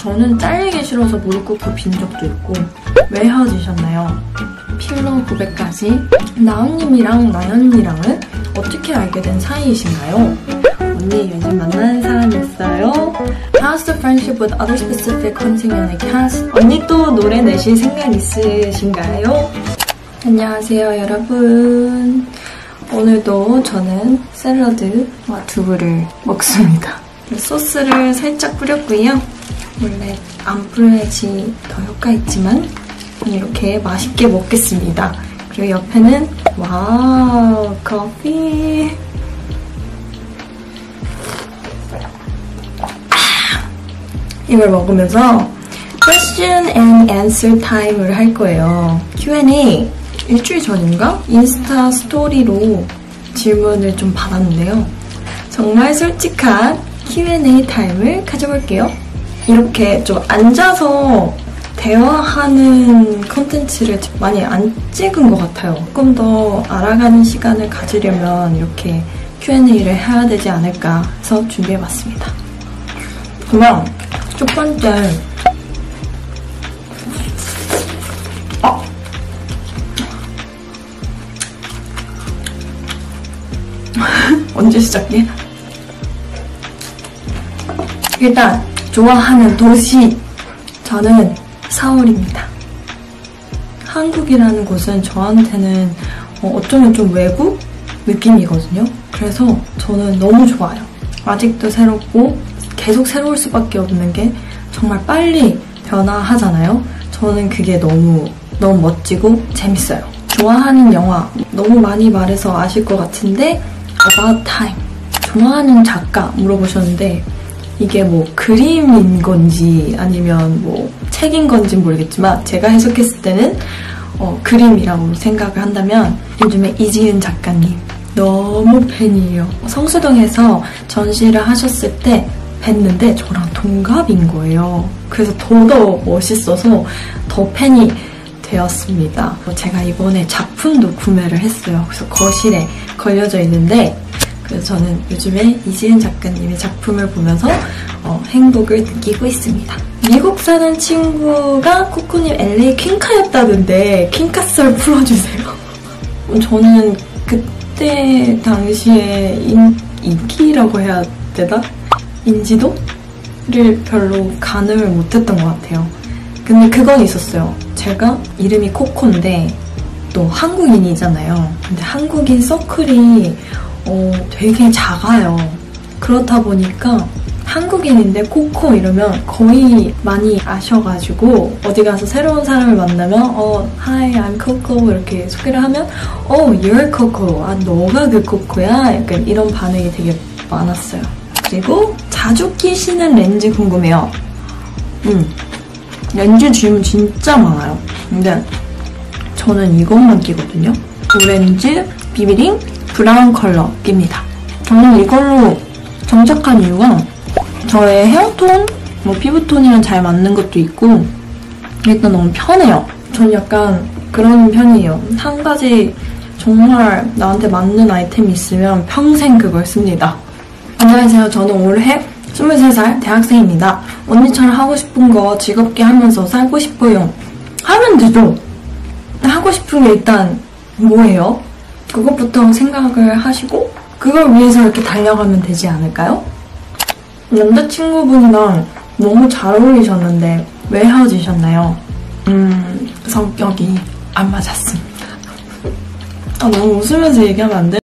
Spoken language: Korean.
저는 잘리기 싫어서 무릎 꿇고 빈 적도 있고. 왜 헤어지셨나요? 필러 고백까지. 나은님이랑 나연이랑은 어떻게 알게 된 사이이신가요? 언니 요즘 만나는 사람 있어요? How's the friendship with other specific 컨tingent cast? 언니 또 노래 내실 생각 있으신가요? 안녕하세요 여러분. 오늘도 저는 샐러드와 두부를 먹습니다. 소스를 살짝 뿌렸고요. 원래 안 뿌려야지 더 효과 있지만 이렇게 맛있게 먹겠습니다. 그리고 옆에는 와우 커피. 이걸 먹으면서 question and answer time을 할 거예요. Q&A 일주일 전인가? 인스타 스토리로 질문을 좀 받았는데요. 정말 솔직한 Q&A 타임을 가져볼게요. 이렇게 좀 앉아서 대화하는 컨텐츠를 많이 안 찍은 것 같아요. 조금 더 알아가는 시간을 가지려면 이렇게 Q&A를 해야 되지 않을까 해서 준비해봤습니다. 그러면 첫 번째 언제 시작해? 일단 좋아하는 도시. 저는 서울입니다. 한국이라는 곳은 저한테는 어쩌면 좀 외국 느낌이거든요. 그래서 저는 너무 좋아요. 아직도 새롭고 계속 새로울 수밖에 없는 게 정말 빨리 변화하잖아요. 저는 그게 너무 멋지고 재밌어요. 좋아하는 영화 너무 많이 말해서 아실 것 같은데 About Time. 좋아하는 작가 물어보셨는데 이게 뭐 그림인 건지 아니면 뭐 책인 건지 모르겠지만 제가 해석했을 때는 그림이라고 생각을 한다면 요즘에 이지은 작가님 너무 팬이에요. 성수동에서 전시를 하셨을 때 뵀는데 저랑 동갑인 거예요. 그래서 더 멋있어서 더 팬이 되었습니다. 제가 이번에 작품도 구매를 했어요. 그래서 거실에 걸려져 있는데 그래서 저는 요즘에 이지은 작가님의 작품을 보면서 행복을 느끼고 있습니다. 미국 사는 친구가 코코님 LA 퀸카였다던데 퀸카 썰 풀어주세요. 저는 그때 당시에 인기라고 해야 되나? 인지도를 별로 가늠을 못했던 것 같아요. 근데 그건 있었어요. 제가 이름이 코코인데 또 한국인이잖아요. 근데 한국인 서클이 되게 작아요. 그렇다 보니까 한국인인데 코코 이러면 거의 많이 아셔가지고 어디 가서 새로운 사람을 만나면 Hi, I'm Coco 이렇게 소개를 하면 You're Coco. 아, 너가 그 코코야? 약간 이런 반응이 되게 많았어요. 그리고 자주 끼시는 렌즈 궁금해요. 렌즈 질문 진짜 많아요. 근데 저는 이것만 끼거든요. 오렌지, 비비링, 브라운 컬러 낍니다. 저는 이걸로 정착한 이유가 저의 헤어톤, 피부톤이랑 잘 맞는 것도 있고 일단 너무 편해요. 전 약간 그런 편이에요. 한 가지 정말 나한테 맞는 아이템이 있으면 평생 그걸 씁니다. 안녕하세요. 저는 올해 23살 대학생입니다. 언니처럼 하고 싶은 거 즐겁게 하면서 살고 싶어요. 하면 되죠. 하고 싶은 게 일단 뭐예요? 그것부터 생각을 하시고 그걸 위해서 이렇게 달려가면 되지 않을까요? 남자친구분이랑 너무 잘 어울리셨는데 왜 헤어지셨나요? 성격이 안 맞았습니다. 너무 웃으면서 얘기하면 안 돼?